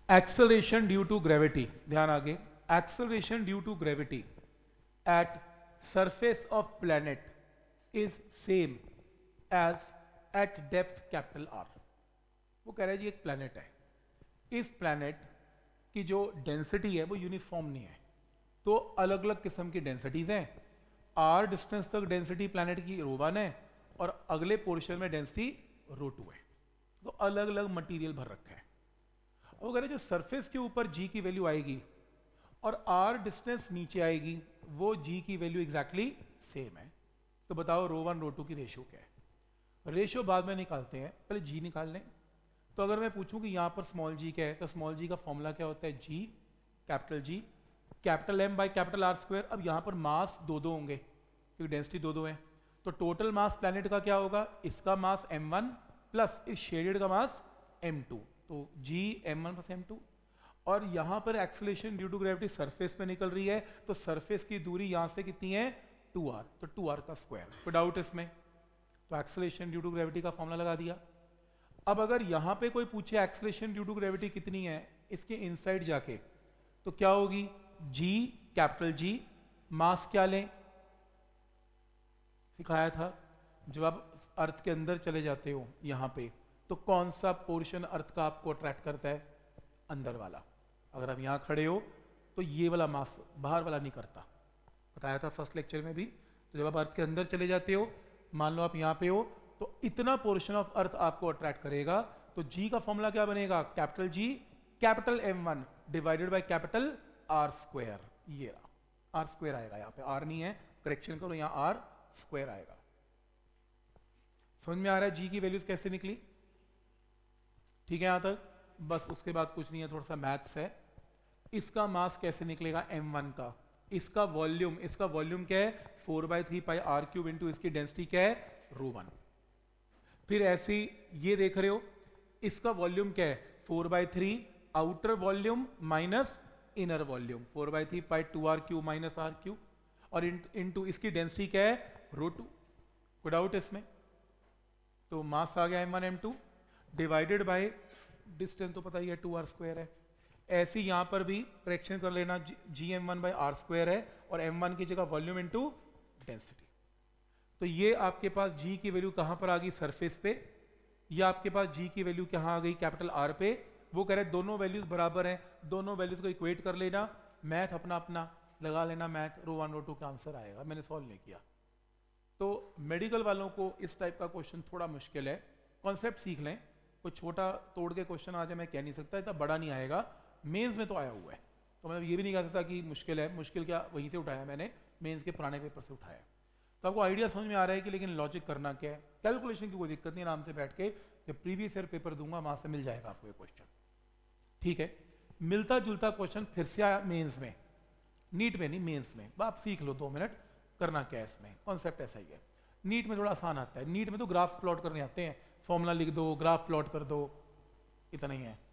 Acceleration due to gravity, ध्यान आगे, acceleration due to gravity at surface of planet is same as at depth capital R. वो कह रहा है जी एक प्लैनेट है, इस प्लैनेट की जो डेंसिटी है वो यूनिफॉर्म नहीं है, तो अलग अलग किस्म की डेंसिटीज हैं। आर डिस्टेंस तक डेंसिटी प्लैनेट की रो 1 है और अगले पोर्शन में डेंसिटी रो 2 है, तो अलग अलग मटेरियल भर रखा है। वो कह रहे जो सरफेस के ऊपर जी की वैल्यू आएगी और आर डिस्टेंस नीचे आएगी, वो जी की वैल्यू एग्जैक्टली सेम है। तो बताओ रो 1 रो 2 की रेशियो क्या है। रेशियो बाद में निकालते हैं, पहले जी निकाल लें। तो अगर मैं पूछूं कि यहाँ पर स्मॉल जी क्या है, तो स्मॉल जी का फॉर्मूला क्या होता है, G capital M by capital R square. अब यहाँ पर मास दो दो होंगे क्योंकि डेंसिटी दो दो है, तो टोटल मास प्लैनेट का क्या होगा, इसका मास m1 प्लस इस शेडेड का मास m2, तो जी m1 प्लस m2। और यहाँ पर acceleration due to gravity surface पे निकल रही है, तो सरफेस की दूरी यहाँ से कितनी है 2r, तो 2r का स्क्वायर। कोई डाउट इसमें, तो एक्सेलरेशन ड्यू टू ग्रेविटी का फॉर्मूला लगा दिया। अब अगर यहाँ पे कोई पूछे एक्सेलरेशन ड्यू टू ग्रेविटी कितनी है, इसके इनसाइड जाके तो क्या होगी, जी कैपिटल जी, मास क्या लें, सिखाया था जब आप अर्थ के अंदर चले जाते हो यहाँ पे, तो कौन सा पोर्शन अर्थ का आपको अट्रैक्ट करता है, अंदर वाला। अगर आप यहाँ खड़े हो तो ये वाला मास, बाहर वाला नहीं करता, बताया था फर्स्ट लेक्चर में भी। तो जब आप अर्थ के अंदर चले जाते हो, मान लो आप यहाँ पे हो, तो इतना पोर्शन ऑफ अर्थ आपको अट्रैक्ट करेगा। तो जी का फॉर्मूला क्या बनेगा, capital G capital m1 divided by capital R square. ये रहा, आर स्क्वायर आएगा, यहाँ पे आर नहीं है, करेक्शन करो, यहाँ आर स्क्वायर आएगा। समझ में आ रहा है जी की वैल्यूज कैसे निकली, ठीक है यहाँ तक। बस उसके बाद कुछ नहीं है, थोड़ा सा मैथ्स है। इसका मास कैसे निकलेगा m1 का, इसका वॉल्यूम क्या है 4/3 पाई आर क्यूब इंटू इसकी डेंसिटी क्या है रो 1। फिर ऐसे ये देख रहे हो, इसका वॉल्यूम क्या है 4/3 outer volume minus inner volume, 4/3 pi 2r cube minus R cube, और इनटू इसकी डेंसिटी क्या है रो 2। कोई डाउट इसमें, तो मास आ गया m1 m2 divided by distance तो पता ही है 2r स्क्वायर है। ऐसे यहां पर भी करेक्शन कर लेना, जी m1 बाई आर स्क्वायर है और m1 की जगह वॉल्यूम इनटू डेंसिटी। तो ये आपके पास जी की वैल्यू कहां पर आ गई, सरफेस पे, या आपके पास जी की वैल्यू कहां आ गई, कैपिटल आर पे। वो कह रहे हैं दोनों वैल्यूज बराबर हैं, दोनों वैल्यूज को इक्वेट कर लेना, मैथ अपना अपना लगा लेना, मैथ रो 1 रो 2 का आंसर आएगा। मैंने सॉल्व नहीं किया। तो मेडिकल वालों को इस टाइप का क्वेश्चन थोड़ा मुश्किल है, कॉन्सेप्ट सीख लें। कोई छोटा तोड़ के क्वेश्चन आ जाए मैं कह नहीं सकता, इतना बड़ा नहीं आएगा, मेंस में तो आया हुआ है, तो मैं ये भी नहीं कह सकता कि मुश्किल है। मुश्किल क्या वहीं से उठाया मैंने, मेंस के पुराने पेपर से उठाया। तो आपको आइडिया समझ में आ रहा है कि लेकिन लॉजिक करना क्या है, कैलकुलेशन की कोई दिक्कत नहीं, आराम से बैठ के जब प्रीवियस ईयर पेपर दूंगा वहां से मिल जाएगा आपको ये क्वेश्चन, ठीक है। मिलता जुलता क्वेश्चन फिर से आया मेंस में, नीट में नहीं मेंस में, आप सीख लो 2 मिनट करना क्या है इसमें, कॉन्सेप्ट ऐसा ही है। नीट में थोड़ा आसान आता है, नीट में तो ग्राफ प्लॉट करने आते हैं, फॉर्मूला लिख दो ग्राफ प्लॉट कर दो, इतना ही है।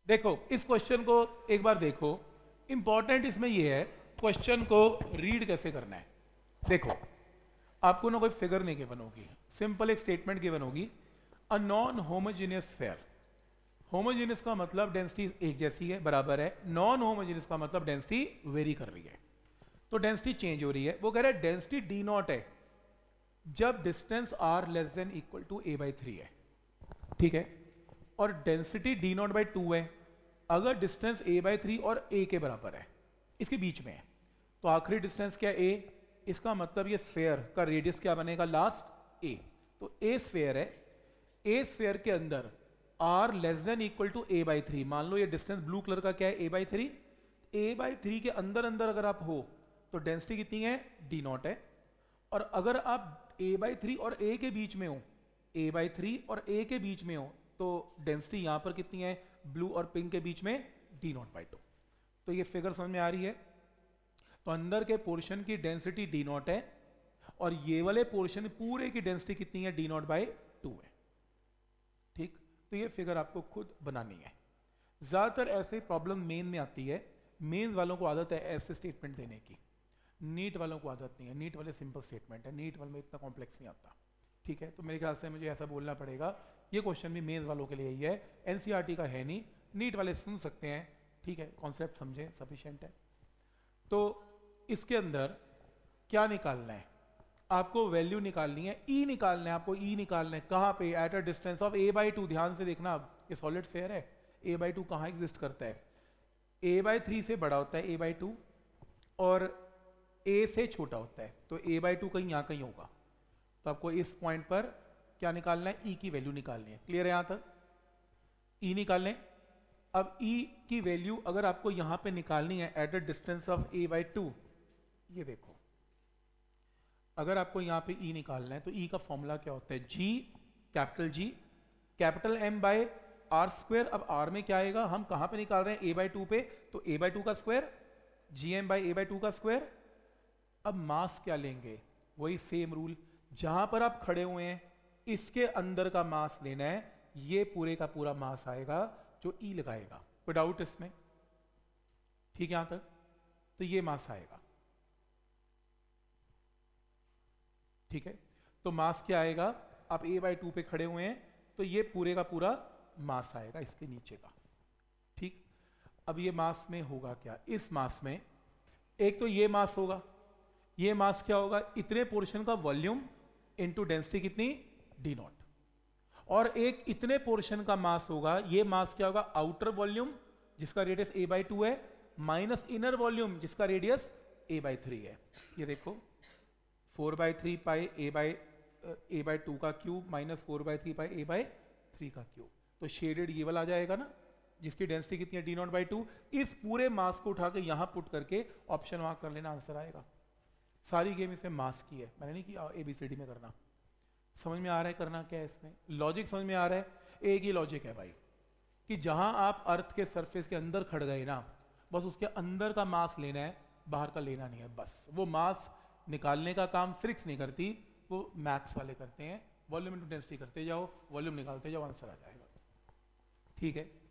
देखो इस क्वेश्चन को एक बार देखो, इंपॉर्टेंट इसमें यह है क्वेश्चन को रीड कैसे करना है। देखो आपको ना कोई फिगर नहीं गिवन होगी, सिंपल एक स्टेटमेंट गिवन होगी, a non homogeneous sphere. Homogeneous का मतलब डेंसिटी एक जैसी है, बराबर है, नॉन होमोजेनियस का मतलब डेंसिटी वेरी कर रही है, तो डेंसिटी चेंज हो रही है। वो कह रहा है डेंसिटी डी नॉट है जब distance R less than equal to a by 3 है, ठीक है, और डेंसिटी डी नॉट बाई 2 है अगर डिस्टेंस a बाई 3 और a के बराबर है, इसके बीच में है। तो आखिरी डिस्टेंस क्या है, a, इसका मतलब ये स्फीयर का रेडियस क्या बनेगा, लास्ट a। तो a स्फीयर है, a स्फीयर के अंदर r less than equal to a by 3, मान लो ये डिस्टेंस ब्लू कलर का क्या है, a बाई 3, a बाई 3 के अंदर अंदर अगर आप हो तो डेंसिटी कितनी है, d नॉट है। और अगर आप a बाई 3 और a के बीच में हो, a बाई 3 और a के बीच में हो, तो डेंसिटी यहां पर कितनी है, ब्लू और पिंक के बीच में d नॉट बाई 2। तो ये फिगर समझ में आ रही है। तो अंदर के पोर्शन की डेंसिटी d नॉट है और ये वाले पोर्शन पूरे की डेंसिटी कितनी है, d नॉट बाई 2 है, ठीक। तो ये फिगर आपको खुद बनानी है। ज्यादातर ऐसे प्रॉब्लम मेन में आती है, मेंस वालों को आदत है ऐसे स्टेटमेंट देने की, नीट वालों को आदत नहीं है, नीट वाले सिंपल स्टेटमेंट है, नीट वाले में इतना कॉम्प्लेक्स नहीं आता, ठीक है। तो मेरे ख्याल से मुझे ऐसा बोलना पड़ेगा, ये क्वेश्चन भी मेंस वालों के लिए ही है, एनसीईआरटी का है नहीं, नीट वाले सुन सकते हैं, ठीक है, कॉन्सेप्ट समझें, सफिशिएंट है। तो इसके अंदर क्या निकालना है, आपको वैल्यू निकालनी है, ई निकालना है, आपको ई निकालना है कहाँ पे, at a distance of a by 2। ध्यान से देखना, अब ये सॉलिड स्फीयर है, a बाई 2 कहाँ एग्जिस्ट करता है, a बाई 3 से बड़ा होता है a बाई 2 और a से छोटा होता है, तो a बाई 2 कहीं यहाँ कहीं होगा। तो आपको इस पॉइंट पर क्या निकालना है, e की वैल्यू निकालनी है। क्लियर है यहाँ तक, e निकाल लें। अब e की वैल्यू अगर आपको यहाँ पे निकालनी है at a distance of a by 2, ये देखो अगर आपको यहाँ पे e निकालना है तो e का फॉर्मूला क्या होता है, G capital M by R square. अब r में क्या आएगा, हम कहाँ पे निकाल रहे हैं, a बाई 2 पे, तो a बाई 2 का square, GM by a by 2 का स्क्वायर। अब मास क्या लेंगे, वही सेम रूल, जहां पर आप खड़े हुए हैं इसके अंदर का मास लेना है, ये पूरे का पूरा मास आएगा जो ई लगाएगा, कोई डाउट इसमें, ठीक है यहां तक। तो ये मास आएगा, ठीक है। तो मास क्या आएगा, आप a बाई 2 पे खड़े हुए हैं तो ये पूरे का पूरा मास आएगा इसके नीचे का, ठीक। अब ये मास में होगा क्या, इस मास में एक तो ये मास होगा, ये मास क्या होगा, इतने पोर्शन का वॉल्यूम इनटू डेंसिटी कितनी, d नॉट, और एक इतने पोर्शन का मास होगा, ये मास क्या होगा, आउटर वॉल्यूम जिसका रेडियस a बाई 2 है माइनस इनर वॉल्यूम जिसका रेडियस a बाई 3 है। ये देखो 4 बाई 3 पाई a बाई 2 का cube minus 4 by 3 pi a by 3 का क्यूब, तो शेडेड ये वाला आ जाएगा ना, जिसकी डेंसिटी कितनी है, d नॉट बाई 2। इस पूरे मास को उठा के यहां पुट करके ऑप्शन वहां कर लेना, आंसर आएगा। सारी गेम इसमें मास की है, मैंने नहीं किया ABCD में करना। समझ में आ रहा है करना क्या है इसमें, लॉजिक समझ में आ रहा है। एक ही लॉजिक है भाई कि जहां आप अर्थ के सरफेस के अंदर खड़ गए ना, बस उसके अंदर का मास लेना है, बाहर का लेना नहीं है। बस वो मास निकालने का काम फिजिक्स नहीं करती, वो मैथ्स वाले करते हैं, वॉल्यूम इनटू डेंसिटी करते जाओ, वॉल्यूम निकालते जाओ, आंसर आ जाएगा, ठीक है।